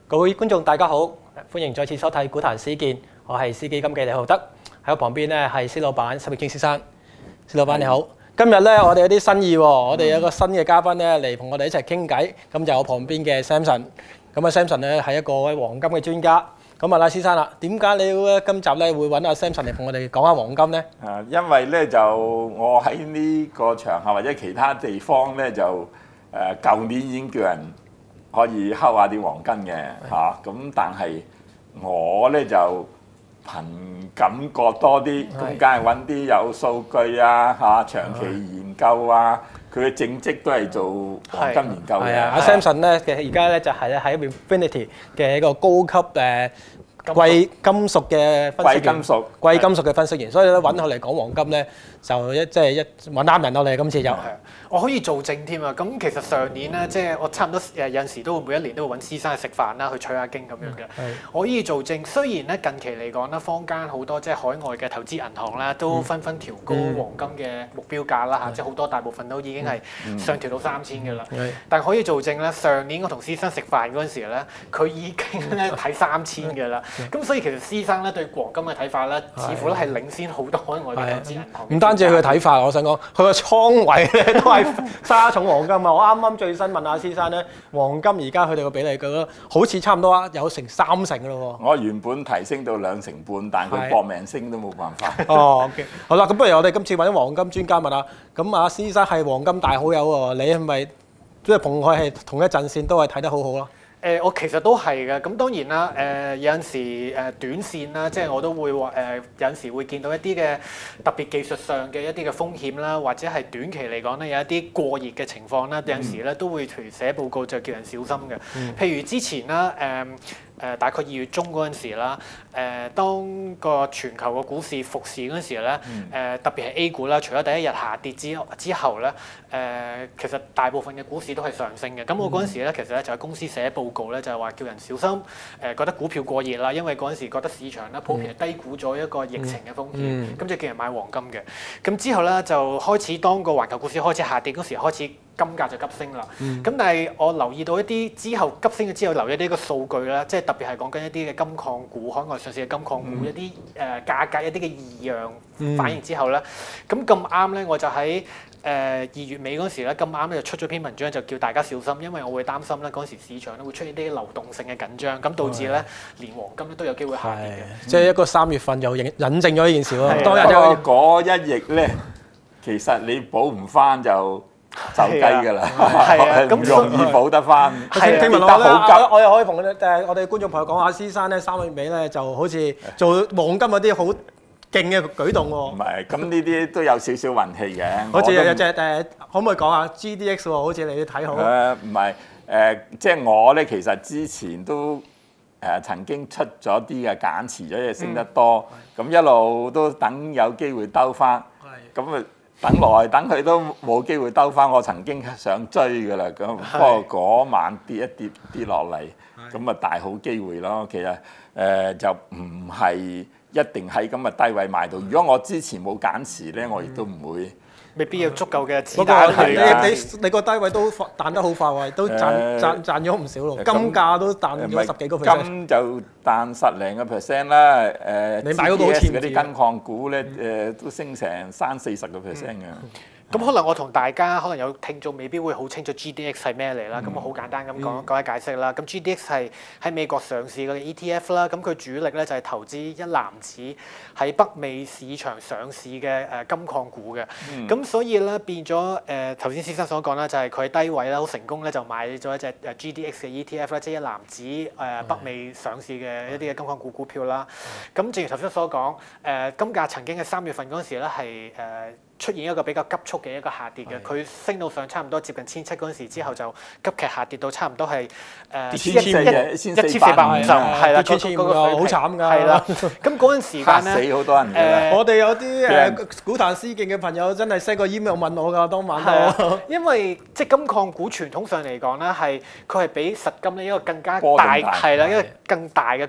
各位觀眾大家好，歡迎再次收睇股壇施見，我係司基金記李浩德，喺我旁邊咧係施老闆施永青先生。施老闆你好，今日咧我哋有啲新意喎，我哋有個新嘅嘉賓咧嚟同我哋一齊傾偈，咁就我旁邊嘅 Samson， 咁啊 Samson 咧係一個黃金嘅專家。咁問下施生啦，點解你今集咧會揾阿 Samson 嚟同我哋講下黃金咧？ 因為咧就我喺呢個場合或者其他地方咧就舊年已經叫人可以睺下啲黃金嘅嚇，咁但係我咧就憑感覺多啲，咁梗係揾啲有數據啊嚇，長期研究啊，佢嘅正職都係做黃金研究嘅。 阿 Samson 咧嘅而家咧就係咧喺 Infinity 嘅一個高級貴金屬嘅分析員，貴金屬嘅分析員，所以咧揾佢嚟講黃金咧，就揾啱人咯。你今次就我可以做證添啊！咁其實上年咧，即係我差唔多有陣時都會每一年都會揾施生去食飯啦，去取下經咁樣嘅。我可以做證，雖然咧近期嚟講咧，坊間好多即係海外嘅投資銀行啦，都紛紛調高黃金嘅目標價啦嚇，即係好多大部分都已經係上調到3000嘅啦。但可以做證咧，上年我同施生食飯嗰陣時咧，佢已經咧睇3000嘅啦。咁所以其實施生咧對黃金嘅睇法咧，似乎咧係領先好多海外嘅投資銀行。 唔單止佢嘅睇法，我想講佢個倉位咧都係沙重黃金啊！我啱啱最新問下施生咧，黃金而家佢哋個比例覺得好似差唔多有成30%嘅咯喎。 我原本提升到2成半，但佢搏命升都冇辦法。 哦，OK， 好啦，咁不如我哋今次揾黃金專家問下，咁阿施生係黃金大好友喎，你係咪即係同佢係同一陣線都係睇得好好咯？ 我其實都係嘅，咁當然啦，有陣時短線啦，即係我都會話有陣時會見到一啲嘅特別技術上嘅一啲嘅風險啦，或者係短期嚟講咧有一啲過熱嘅情況啦，有陣時咧都會寫報告就叫人小心嘅。譬如之前啦，大概2月中嗰陣時啦，當個全球個股市復市嗰陣時咧，特別係 A 股啦，除咗第一日下跌之後咧，其實大部分嘅股市都係上升嘅。咁我嗰陣時咧，其實咧就喺公司寫報告咧，就係話叫人小心，覺得股票過熱啦，因為嗰陣時覺得市場咧普遍係低估咗一個疫情嘅風險，咁就叫人買黃金嘅。咁之後咧就開始當個環球股市開始下跌嗰時，開始金價就急升啦。咁但係我留意到一啲之後急升咗之後，留意呢個數據啦，即係特別係講緊一啲嘅金礦股、海外上市嘅金礦股一啲價格一啲嘅異樣反應之後咧，咁啱咧我就喺2月尾嗰時咧，咁啱咧就出咗篇文章，就叫大家小心，因為我會擔心咧嗰時市場咧會出現啲流動性嘅緊張，咁導致咧連黃金咧都有機會下跌嘅。 即係一個3月份就引證咗呢件事咯。當日嗰一役咧，其實你補唔翻就走雞㗎啦，唔容易補得翻。 聽聞我又可以同我哋觀眾朋友講下，施生咧3月尾咧就好似做黃金嗰啲好勁嘅舉動喎。 唔係，咁呢啲都有少少運氣嘅。 好似有隻可唔可以講下 GDX 喎？好似你睇好。 唔係即係我咧，其實之前都曾經出咗啲嘅減持咗，因為升得多，咁一路都等有機會兜翻。咁啊〜等來等佢都冇機會兜翻，我曾經想追㗎啦，咁不過嗰晚跌落嚟，咁啊大好機會咯。其實就唔係一定喺咁嘅低位買到。如果我之前冇減持咧，我亦都唔會。 未必有足夠嘅子彈。 不過你個低位都彈得好快喎，都賺咗唔少咯。金價都彈咗10幾個%。 金就彈10零個%啦。 你買嗰個好似嗰啲金礦股咧，都升成30-40個%嘅。 咁可能我同大家可能有聽眾未必會好清楚 GDX 係咩嚟啦，咁我好簡單咁講一解釋啦。咁 GDX 係喺美國上市嘅 ETF 啦，咁佢主力咧就係投資一籃子喺北美市場上市嘅金礦股嘅。咁所以咧變咗頭先施生所講啦，就係佢低位啦，好成功咧就買咗一隻GDX 嘅 ETF 啦，即係一籃子北美上市嘅一啲嘅金礦股股票啦。咁正如頭先所講，金價曾經喺3月份嗰陣時咧係出現一個比較急速嘅一個下跌嘅，佢升到上差唔多接近1700嗰陣時之後就急劇下跌到差唔多係1450，係啦，嗰個好慘㗎， 係啦。咁嗰陣時間咧， 死好多人嘅。 我哋有啲股壇施見嘅朋友真係 send 個 email 問我㗎，當晚都。 因為即係金礦股傳統上嚟講咧，佢係比實金咧一個更加大係啦，一個更大嘅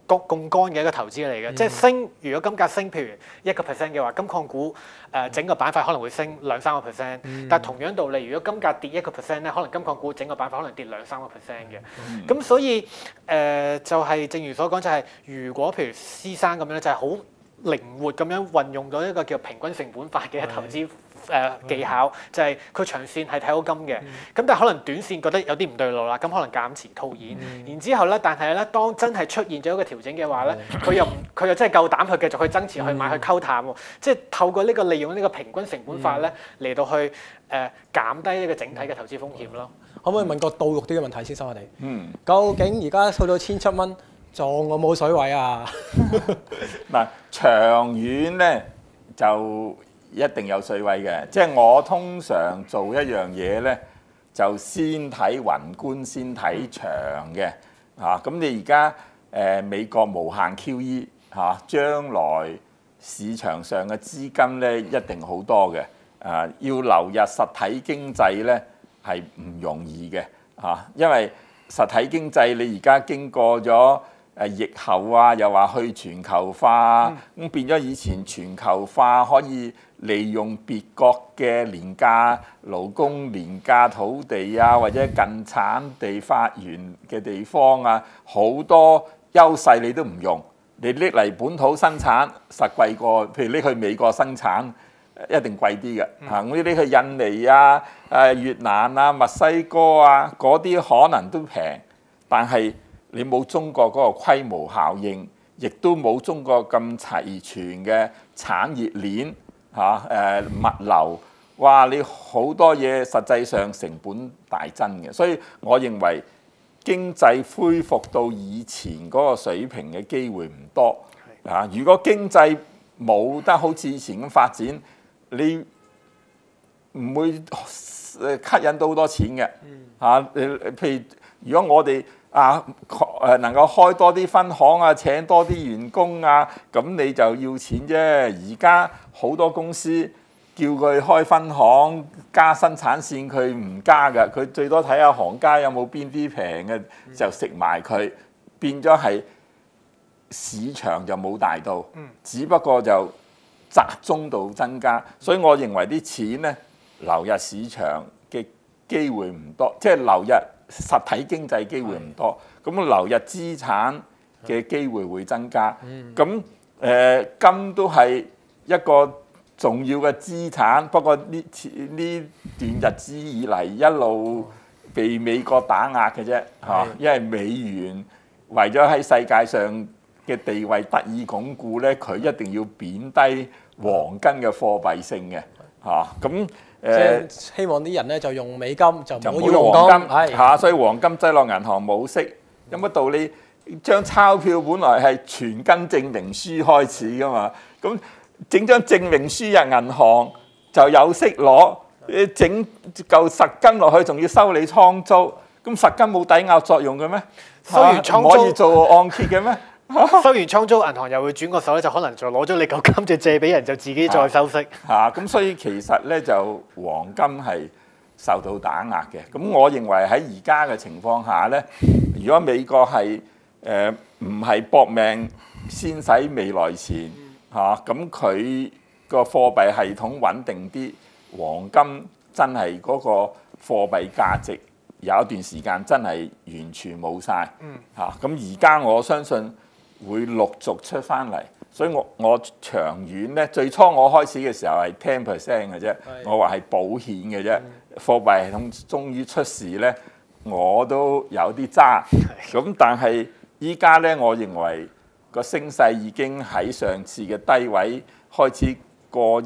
槓桿嘅一個投資嚟嘅，即係升。如果金價升，譬如1% 嘅話，金礦股整個板塊可能會升2-3%。但係同樣道理，如果金價跌1%咧，可能金礦股整個板塊可能跌2-3%嘅。咁所以就係正如所講，就係如果譬如施生咁樣咧，就係好靈活咁樣運用到一個叫平均成本法嘅投資技巧，就係佢長線係睇好金嘅，咁但係可能短線覺得有啲唔對路啦，咁可能減持套現，然之後咧，但係咧當真係出現咗一個調整嘅話咧，佢又真係夠膽去繼續去增持去買去溝淡喎，即係透過呢個利用呢個平均成本法咧嚟到去減低呢個整體嘅投資風險咯。 可唔可以問個到肉啲嘅問題先生我哋？究竟而家去到1,700蚊，仲有冇水位啊？ 嗱，長遠咧就一定有水位嘅，即係我通常做一樣嘢咧，就先睇宏觀，先睇長嘅嚇。咁你而家美國無限 QE 嚇，將來市場上嘅資金咧一定好多嘅，要流入實體經濟咧係唔容易嘅嚇，因為實體經濟你而家經過咗疫後啊，又話去全球化，咁變咗以前全球化可以利用別國嘅廉價勞工、廉價土地啊，或者近產地發源嘅地方啊，好多優勢你都唔用，你拎嚟本土生產實貴過，譬如拎去美國生產一定貴啲嘅嚇。咁拎去印尼啊、越南啊、墨西哥啊嗰啲可能都平，但係你冇中國嗰個規模效應，亦都冇中國咁齊全嘅產業鏈嚇，物流，哇！你好多嘢實際上成本大增嘅，所以我認為經濟恢復到以前嗰個水平嘅機會唔多嚇。如果經濟冇得好似以前咁發展，你唔會吸引到好多錢嘅嚇。譬如如果我哋能夠開多啲分行啊，請多啲員工啊，咁你就要錢啫。而家好多公司叫佢開分行加生產線，佢唔加㗎，佢最多睇下行家有冇邊啲平嘅就食埋佢，變咗係市場就冇大到，只不過就集中度增加，所以我認為啲錢咧流入市場嘅機會唔多，即係流入實體經濟機會唔多，咁流入資產嘅機會會增加。咁金都係一個重要嘅資產，不過呢段日子以嚟一路被美國打壓嘅啫嚇，因為美元為咗喺世界上嘅地位得以鞏固咧，佢一定要貶低黃金嘅貨幣性嘅嚇。咁即係希望啲人咧就用美金，就唔好用用黃金係嚇，所以黃金擠落銀行冇息，有乜道理？張鈔票本來係全跟證明書開始噶嘛，咁整張證明書入銀行就有息攞，整嚿實金落去仲要收你倉租，咁實金冇抵押作用嘅咩？ 收完倉租唔可以做按揭嘅咩？ 收完倉租，銀行又會轉個手咧，就可能就攞咗你嚿金就借俾人，就自己再收息。 咁所以其實咧就黃金係受到打壓嘅。咁我認為喺而家嘅情況下咧，如果美國係唔係搏命先使未來錢嚇，咁佢個貨幣系統穩定啲，黃金真係嗰個貨幣價值有一段時間真係完全冇晒嚇。咁而家我相信會陸續出翻嚟，所以我長遠咧，最初我開始嘅時候係10% 嘅啫，我話係保險嘅啫。貨幣系統終於出事咧，我都有啲揸。咁但係依家咧，我認為個升勢已經喺上次嘅低位開始過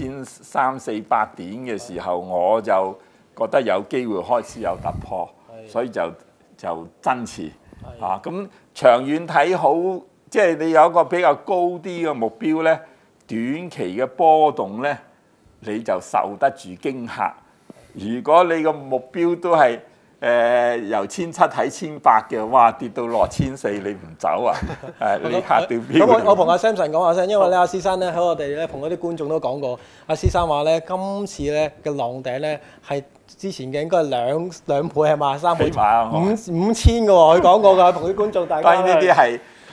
1300-400點嘅時候，我就覺得有機會開始有突破，所以就增持嚇。咁長遠睇好，即係你有一個比較高啲嘅目標咧，短期嘅波動咧，你就受得住驚嚇。如果你個目標都係由1700睇1800嘅，哇跌到落1400，你唔走啊？你嚇掉標。 咁我同阿 Samson 講下先，因為咧阿施生咧喺我哋咧同嗰啲觀眾都講過，阿施生話咧今次咧嘅浪頂咧係之前嘅應該係兩倍係嘛，3倍5000嘅喎，佢講過㗎，同啲觀眾大家。 當然呢啲係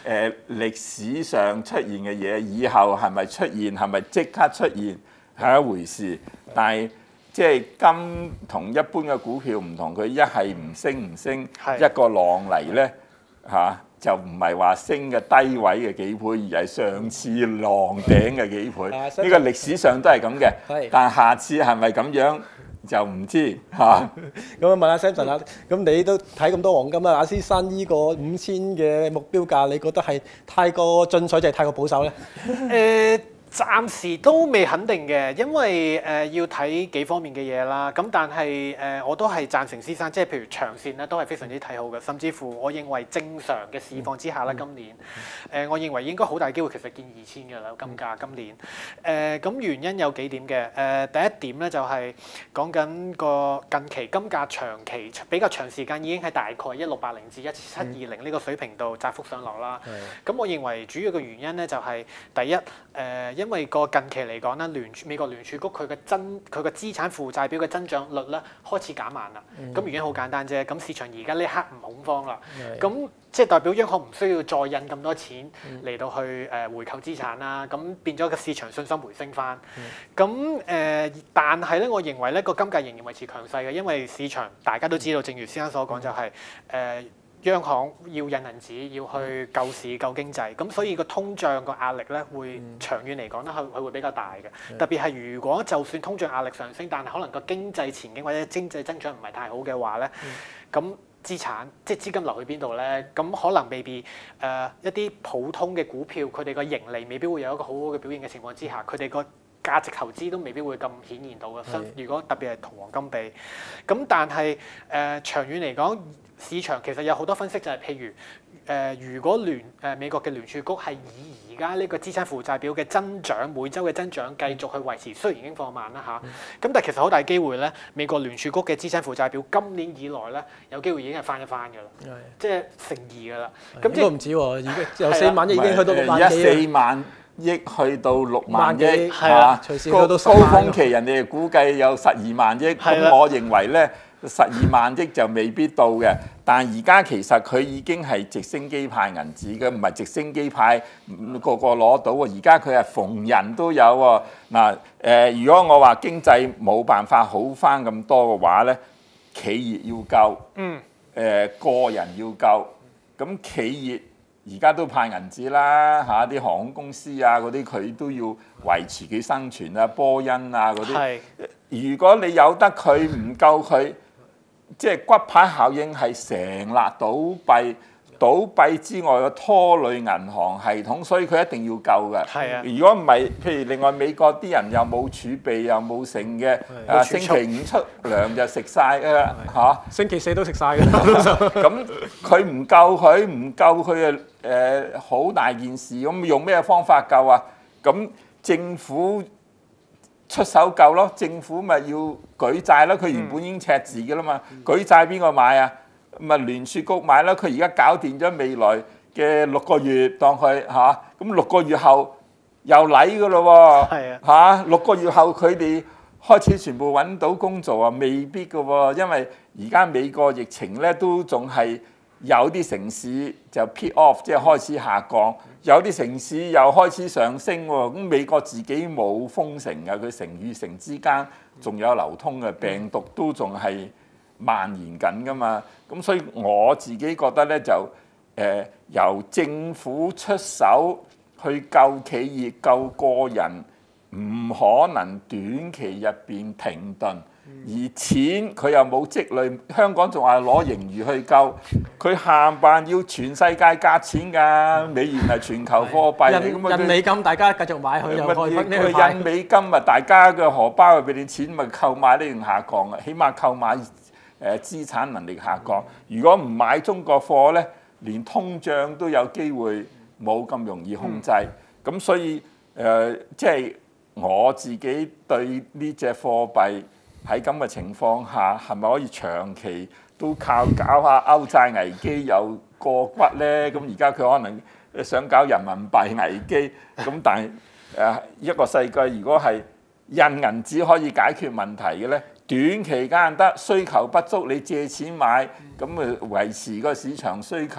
歷史上出現嘅嘢，以後係咪出現，係咪即刻出現係一回事。但係即係金同一般嘅股票唔同，佢一係唔升，一個浪嚟咧嚇。就唔係話升嘅低位嘅幾倍，而係上次浪頂嘅幾倍。呢個歷史上都係咁嘅，但係下次係咪咁樣就唔知嚇。 咁問下 Samson 啦，咁你都睇咁多黃金啦，阿先生呢個5000嘅目標價，你覺得係太過進取定係太過保守咧？ 暫時都未肯定嘅，因為要睇幾方面嘅嘢啦。咁但係我都係贊成先生，即係譬如長線咧都係非常之睇好嘅。甚至乎我認為正常嘅市況之下咧，今年我認為應該好大機會其實見2000嘅啦金價今年。咁原因有幾點嘅。第一點咧就係講緊個近期金價長期比較長時間已經喺大概1680至1720呢個水平度窄幅上落啦。咁我認為主要嘅原因咧就係第一因為個近期嚟講咧，美國聯儲局佢嘅資產負債表嘅增長率咧開始減慢啦。咁原因好簡單啫，咁市場而家呢刻唔恐慌啦。咁即係代表央行唔需要再印咁多錢嚟到去回購資產啦。咁變咗個市場信心回升翻。咁但係咧，我認為咧個金價仍然維持強勢嘅，因為市場大家都知道，正如先生所講就係央行要印銀紙，要去救市救經濟，咁所以個通脹個壓力咧會長遠嚟講咧，佢會比較大嘅。特別係如果就算通脹壓力上升，但係可能個經濟前景或者經濟增長唔係太好嘅話咧，咁資產即係資金流去邊度咧？咁可能未必一啲普通嘅股票，佢哋個盈利未必會有一個好好嘅表現嘅情況之下，佢哋個價值投資都未必會咁顯現到嘅。如果特別係同黃金比，咁但係長遠嚟講，市場其實有好多分析就係譬如如果美國嘅聯儲局係以而家呢個資產負債表嘅增長每週嘅增長繼續去維持，雖然已經放慢啦嚇，咁但係其實好大機會咧，美國聯儲局嘅資產負債表今年以來咧有機會已經係翻一番㗎啦，即係乘2㗎啦。咁即係唔止喎，已經由4萬億已經去到6萬幾。 4萬億去到6萬億嚇，隨時去到10萬。 高峰期人哋估計有12萬億，咁我認為咧。12萬億就未必到嘅，但係而家其實佢已經係直升機派銀紙嘅，唔係直升機派個個攞到喎。而家佢係逢人都有喎。嗱如果我話經濟冇辦法好翻咁多嘅話咧，企業要救，個人要救，咁企業而家都派銀紙啦嚇，啲航空公司啊嗰啲佢都要維持佢生存啊，波音啊嗰啲。如果你有得佢唔夠佢。即係骨牌效應係成立倒閉之外嘅拖累銀行系統，所以佢一定要救嘅。如果唔係，譬如另外美國啲人又冇儲備又冇剩嘅，星期5出糧就食晒㗎啦嚇， 星期4都食晒㗎。 咁佢唔救佢好大件事，咁用咩方法救啊？咁政府出手救咯，政府咪要舉債咯，佢原本已經赤字嘅啦嘛，舉債邊個買啊？咪聯儲局買啦，佢而家搞掂咗未來嘅6個月，當佢嚇，咁6個月後又嚟嘅咯喎，嚇6個月後佢哋開始全部揾到工做啊，未必嘅喎，因為而家美國疫情咧都仲係有啲城市就 peak off， 即係開始下降。有啲城市又開始上升喎，咁美國自己冇封城嘅，佢城與城之間仲有流通嘅病毒都仲係蔓延緊噶嘛，咁所以我自己覺得咧就由政府出手去救企業、救個人，唔可能短期入邊停頓。而錢佢又冇積累，香港仲係攞盈餘去救，佢限辦要全世界夾錢㗎，美元係全球貨幣嚟㗎嘛， 印美金大家繼續買佢又佢印美金啊，大家嘅荷包入邊啲錢咪購買力下降啊，起碼購買資產能力下降。如果唔買中國貨咧，連通脹都有機會冇咁容易控制。咁所以即係我自己對呢隻貨幣。喺咁嘅情況下，係咪可以長期都靠搞下歐債危機有過骨咧？咁而家佢可能想搞人民幣危機，咁但係一個世界如果係印銀紙可以解決問題嘅咧，短期間得，需求不足你借錢買，咁維持個市場需求，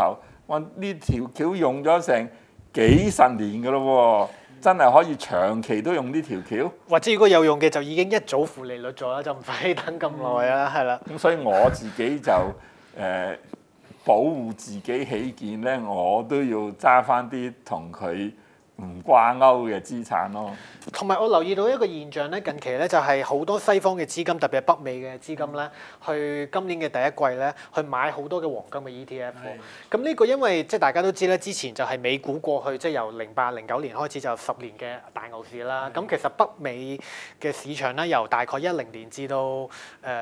哇！呢條橋用咗成幾十年㗎咯喎，真係可以長期都用呢條橋。 或者如果有用嘅就已經一早負利率咗啦，就唔使等咁耐啦，係啦。 咁所以我自己就保護自己起見咧，我都要揸翻啲同佢唔掛鈎嘅資產咯。 同埋我留意到一個現象咧，近期咧就係好多西方嘅資金，特別係北美嘅資金咧，去今年嘅第一季咧，去買好多嘅黃金嘅 ETF。咁呢個因為即係大家都知咧，之前就係美股過去即係由08、09年開始就10年嘅大牛市啦。咁其實北美嘅市場咧，由大概10年至到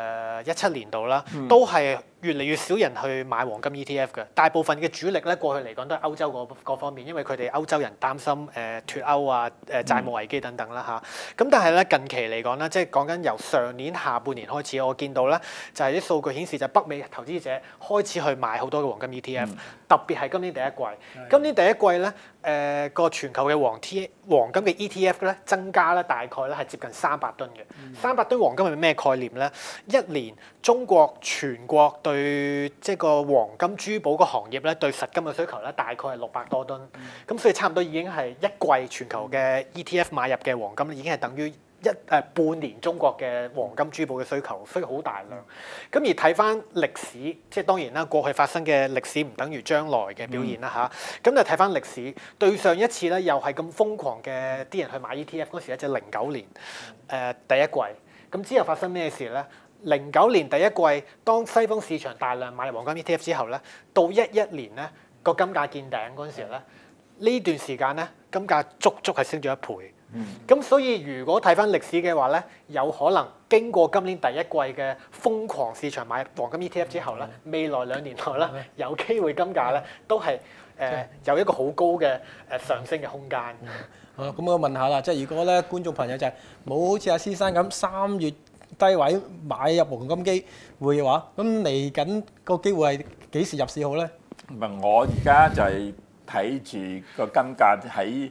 17年度啦，都係越嚟越少人去買黃金 ETF 嘅。大部分嘅主力咧過去嚟講都係歐洲嗰方面，因為佢哋歐洲人擔心脱歐啊、債務危機等等啦嚇。咁但係咧近期嚟講咧，即係講緊由上年下半年開始，我見到咧就係啲數據顯示就北美投資者開始去買好多嘅黃金 ETF，特別係今年第一季。今年第一季咧個全球嘅黃金嘅 ETF 咧增加咧大概咧係接近300噸嘅。300噸黃金係咩概念咧？一年中國全國對即係個黃金珠寶個行業咧對實金嘅需求咧大概係600多噸。咁所以差唔多已經係一季全球嘅 ETF 買入嘅黃金已經係等於半年中國嘅黃金珠寶嘅需求，所以好大量。咁而睇翻歷史，即係當然啦，過去發生嘅歷史唔等於將來嘅表現啦嚇。咁就睇翻歷史，對上一次咧又係咁瘋狂嘅啲人去買 ETF 嗰時咧，就09年第一季。咁之後發生咩事咧？09年第一季，當西方市場大量買入黃金 ETF 之後咧，到11年咧個金價見頂嗰陣時咧，呢段時間咧金價足係升咗1倍。咁所以如果睇翻歷史嘅話咧，有可能經過今年第一季嘅瘋狂市場買黃金 ETF 之後咧，未來2年內咧有機會金價咧都係有一個好高嘅上升嘅空間。 咁我問下啦，即係如果咧觀眾朋友就係冇好似阿先生咁3月低位買入黃金機會嘅話，咁嚟緊個機會係幾時入市好咧？ 唔係，我而家就係睇住個金價喺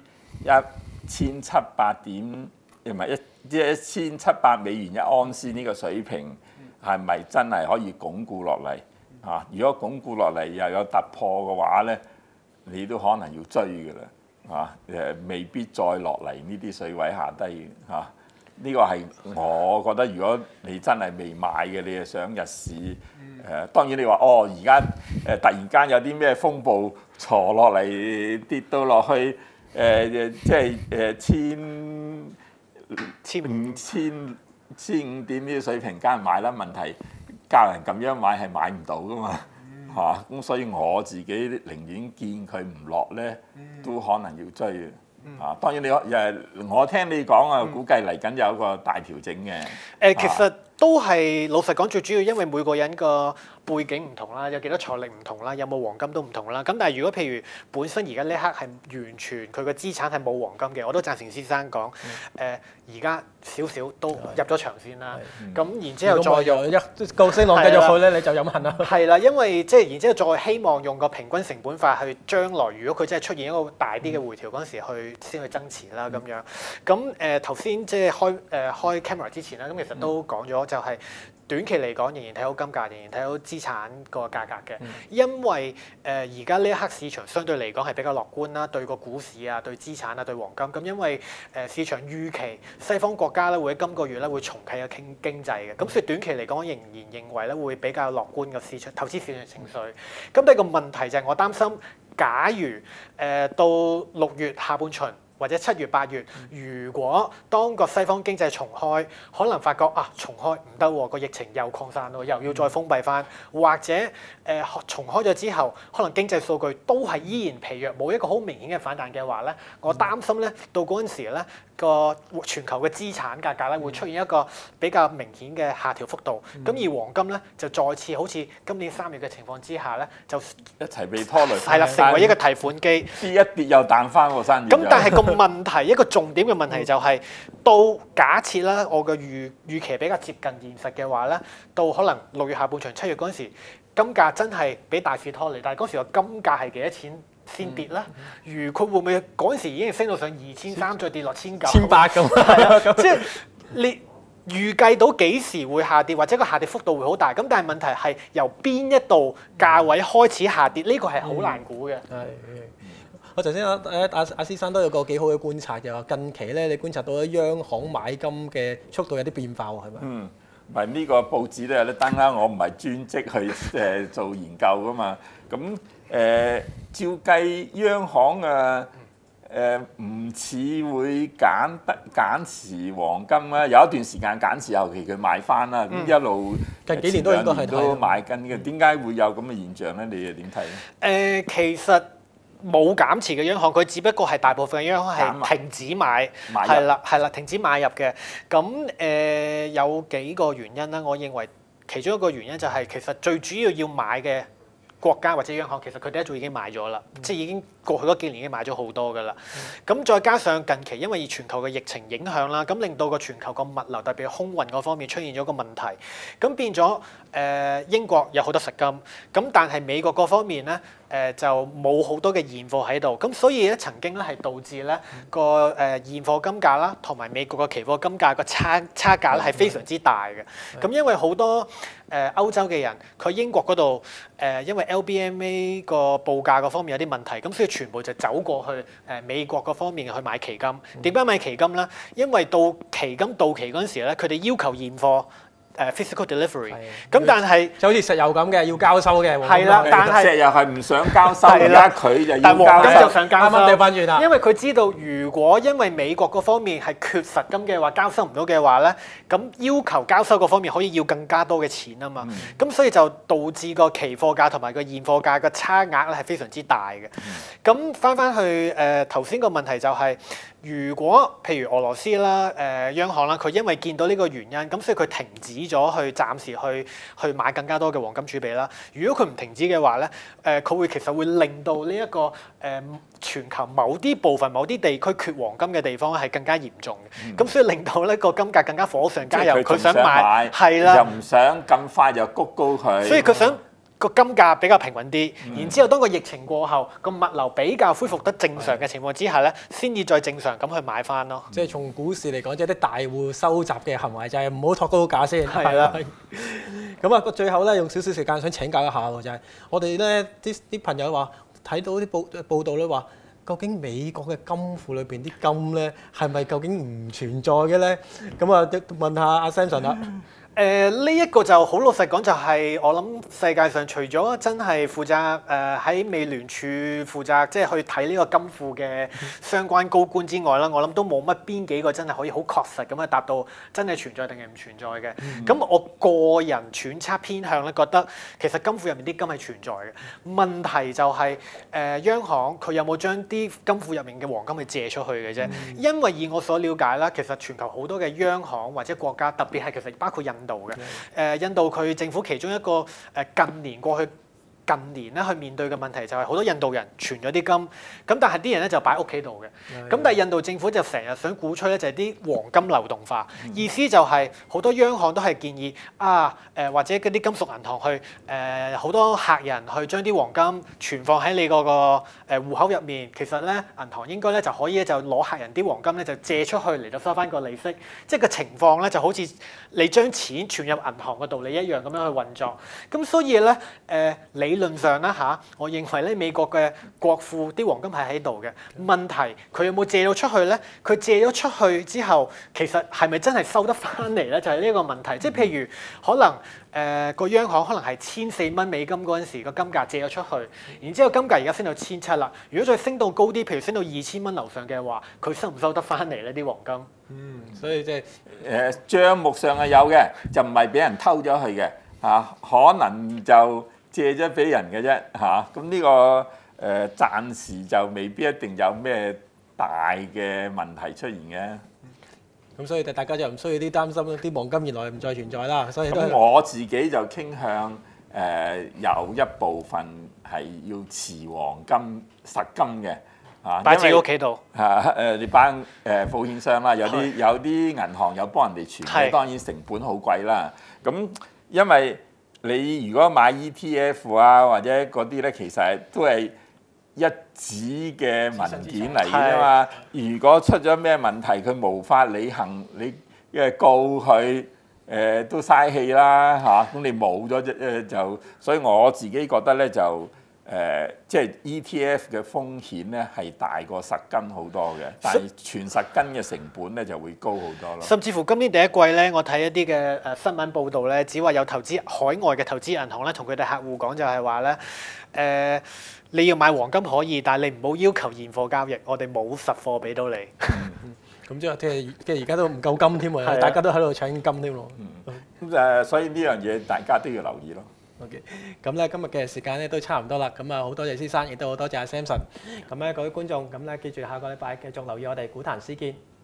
1700點，唔係1700美元一盎司呢個水平，係咪真係可以鞏固落嚟？啊，如果鞏固落嚟又有突破嘅話咧，你都可能要追㗎啦。啊，未必再落嚟呢啲水位下低嚇。呢個係我覺得，如果你真係未買嘅，你係想入市當然你話而家突然間有啲咩風暴挫落嚟跌到落去即係1500點呢啲水平，梗係買啦。問題教人咁樣買係買唔到噶嘛嚇，咁所以我自己寧願見佢唔落咧，都可能要追嘅。當然我聽你講啊，估計嚟緊有一個大調整嘅。 其實都係老實講，最主要因為每個人個背景唔同啦，有幾多財力唔同啦，有冇黃金都唔同啦。咁但係如果譬如本身而家呢一刻係完全佢個資產係冇黃金嘅，我都贊成先生講，而家少少都入咗場先啦。咁然之後再用一個升浪繼續去咧，你就飲恨啦。 係啦，因為即係然之後再希望用個平均成本法去將來，如果佢真係出現一個大啲嘅回調嗰陣時，先去增持啦咁樣。咁頭先即係開 camera 之前啦，咁其實都講咗就係短期嚟講仍然睇好金價，仍然睇好資產個價格嘅，因為而家呢一刻市場相對嚟講係比較樂觀啦，對個股市啊、對資產啊、對黃金。咁因為市場預期西方國家咧會喺今個月咧會重啟個經濟嘅，咁所以短期嚟講仍然認為咧會比較樂觀嘅市場投資市場情緒。咁第二個問題就係我擔心，假如到6月下半旬，或者7月8月，如果當個西方經濟重開，可能發覺重開唔得喎，個疫情又擴散咯，又要再封閉翻，或者重開咗之後，可能經濟數據都係依然疲弱，冇一個好明顯嘅反彈嘅話咧，我擔心咧到嗰陣時咧個全球嘅資產價格咧會出現一個比較明顯嘅下調幅度。咁而黃金咧就再次好似今年3月嘅情況之下咧，就一齊被拖累。 係啦，成為一個提款機， 跌一跌又彈翻個生意。 咁但係個問題，一個重點嘅問題就係，到假設啦，我嘅預期比較接近現實嘅話咧，到可能6月下半場7月嗰陣時，金價真係俾大市拖累，但係嗰時個金價係幾多錢先跌咧？如佢會唔會嗰陣時已經升到上2300，再跌落1900、 1800咁？ 係啊，即係你預計到幾時會下跌，或者個下跌幅度會好大。咁但係問題係由邊一度價位開始下跌，呢個係好難估嘅。 我頭先阿先生都有個幾好嘅觀察嘅話，近期咧你觀察到央行買金嘅速度有啲變化喎，係咪？ 唔係呢個報紙都有得登啦，我唔係專職去做研究噶嘛。咁照計央行唔似會減持黃金啦，有一段時間減持，後期佢買翻啦，咁一路近幾年都應該係都買緊嘅。點解會有咁嘅現象咧？你又點睇咧？ 其實冇減持嘅央行，佢只不過係大部分嘅央行係停止買，係啦，停止買入嘅。咁有幾個原因啦，我認為其中一個原因就係其實最主要買嘅國家或者央行，其實佢哋一早已經買咗啦，即係已經過去嗰幾年已經買咗好多㗎啦。咁再加上近期因為全球嘅疫情影響啦，咁令到個全球個物流特別係空運嗰方面出現咗個問題，咁變咗英國有好多實金，咁但係美國嗰方面咧就冇好多嘅現貨喺度，咁所以咧曾經咧係導致咧個現貨金價啦，同埋美國嘅期貨金價個差價咧係非常之大嘅。咁因為好多歐洲嘅人，佢英國嗰度因為 LBMA 個報價嗰方面有啲問題，咁所以全部就走過去美國嗰方面去買期金。點解買期金咧？因為到期金到期嗰陣時咧，佢哋要求現貨。physical delivery， 咁但係就好似石油咁嘅，要交收嘅。 係啦，但係石油係唔想交收，而家佢就要交收。 但黃金就想交收。 啱啱掉翻轉啦。 因為佢知道，如果因為美國嗰方面係缺實金嘅話，交收唔到嘅話咧，咁要求交收嗰方面可以要更加多嘅錢啊嘛。咁所以就導致個期貨價同埋個現貨價個差額咧係非常之大嘅。咁翻去頭先個問題就係。如果譬如俄羅斯啦、央行啦，佢因為見到呢個原因，咁所以佢停止咗去暫時去買更加多嘅黃金儲備啦。如果佢唔停止嘅話咧，佢其實會令到呢一個全球某啲部分、某啲地區缺黃金嘅地方係更加嚴重嘅。咁所以令到呢個金價更加火上加油，佢想買係啦， 又唔想咁快就谷高佢， 所以佢想。個金價比較平穩啲，然之後當個疫情過後，個物流比較恢復得正常嘅情況之下咧，先至再正常咁去買翻咯。 即係從股市嚟講，即係啲大戶收集嘅行為就係唔好托高價先。 係啦。 咁啊，最後咧用少少時間想請教一下喎，就係我哋咧啲朋友話睇到啲報道咧話，究竟美國嘅金庫裏邊啲金咧係咪究竟唔存在嘅咧？咁啊，問下阿 Samson 啦。 呢一個就好老實講，就係我諗世界上除咗真係負責喺美聯儲負責即係去睇呢個金庫嘅相關高官之外啦，我諗都冇乜邊幾個真係可以好確實咁樣答到真係存在定係唔存在嘅。咁我個人揣測偏向咧，覺得其實金庫入面啲金係存在嘅。問題就係央行佢有冇將啲金庫入面嘅黃金去借出去嘅啫。因為以我所了解啦，其實全球好多嘅央行或者國家，特別係其實包括印度嘅，印度佢政府其中一個近年咧去面對嘅問題就係好多印度人存咗啲金，咁但係啲人咧就擺屋企度嘅，咁但係印度政府就成日想鼓吹咧就係啲黃金流動化，意思就係好多央行都係建議或者嗰啲金屬銀行去好多客人去將啲黃金存放喺你嗰個戶口入面，其實咧銀行應該咧就可以咧就攞客人啲黃金咧就借出去嚟到收翻個利息，即係個情況咧就好似你將錢存入銀行嘅道理一樣咁樣去運作，咁所以咧理論上啦嚇，我認為咧美國嘅國庫啲黃金係喺度嘅，問題佢有冇借到出去咧？佢借咗出去之後，其實係咪真係收得翻嚟咧？就係呢個問題。即係譬如可能個央行可能係$1,400嗰陣時個金價借咗出去，然之後金價而家升到1,700啦。如果再升到高啲，譬如升到$2,000樓上嘅話，佢收唔收得翻嚟呢啲黃金？ 所以即係帳目上係有嘅，就唔係俾人偷咗去嘅可能就借咗俾人嘅啫咁呢個暫時就未必一定有咩大嘅問題出現嘅。 咁所以大家就唔需要啲擔心啲黃金原來唔再存在啦。所以咁我自己就傾向有一部分係要持黃金實金嘅擺自己屋企度你班保險商啦，有啲銀行有幫人哋存嘅，當然成本好貴啦。咁因為你如果買 ETF 或者嗰啲咧，其實都係一紙嘅文件嚟嘅嘛。如果出咗咩問題，佢無法履行，你因為告佢都嘥氣啦嚇，咁你冇咗就，所以我自己覺得咧就即係 ETF 嘅風險咧係大過實金好多嘅，但係全實金嘅成本咧就會高好多咯。 甚至乎今年第一季咧，我睇一啲嘅新聞報導咧，只話有投資海外嘅投資銀行咧，同佢哋客戶講就係話咧你要買黃金可以，但係你唔好要求現貨交易，我哋冇實貨俾到你。 咁即係而家都唔夠金添喎，大家都喺度搶金添咯。 咁所以呢樣嘢大家都要留意咯。 OK， 咁咧今日嘅時間咧都差唔多啦，咁啊好多謝先生，亦都好多謝阿 Samson。咁咧各位觀眾，咁咧記住下個禮拜繼續留意我哋股壇思見。